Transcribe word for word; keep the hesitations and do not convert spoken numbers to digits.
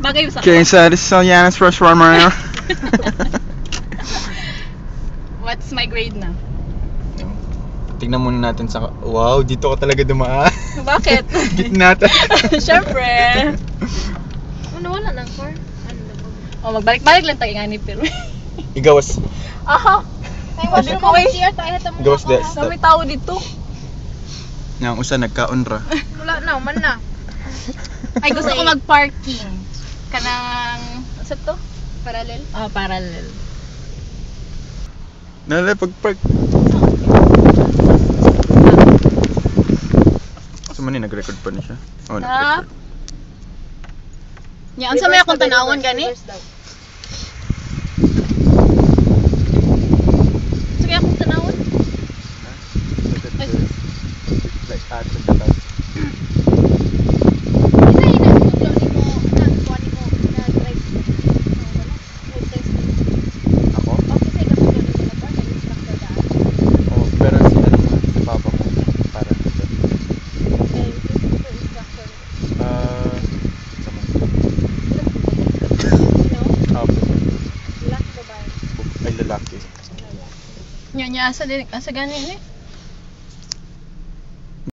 Bagay sa Okay, so this is Yanis Fresh Warmer. What's my grade na? Tingnan muna natin sa... Wow, dito ka talaga dumaan. Bakit? Gitna tayo. Siyempre. Ano, wala nang car? Ano na po? O, magbalik-balik lang tayo nga ni Pero. Igawas. Aha! Ay, washroom ko. C R tayo ito Gawas muna des. ko. Kami tao dito. Yang usa nagkaunra. Wala na, man na. Ay, gusto ko mag-parking. Kanang... Ano to? Parallel. Ah, parallel. Nalala pag-park. So man nag-record pa ni siya. Oh, Ah. nag-record. Yan, sa may akong tanawon gani? Sige akong tanawon. Ay. Like at the top. Isa yun ang tutlo ni mo, nagkuha ni mo, nag-drive. Road testing. Ako? Bakit sa ikatutlo ni mo na ba? Nag-instructor daan. Oh, pero si ano mo, si papa mo para dito. Eh, ito instructor. Ah, sa man. Sino? Apo. Lalaki babae. Ay lalaki. Nya nya asa din asa gani ni?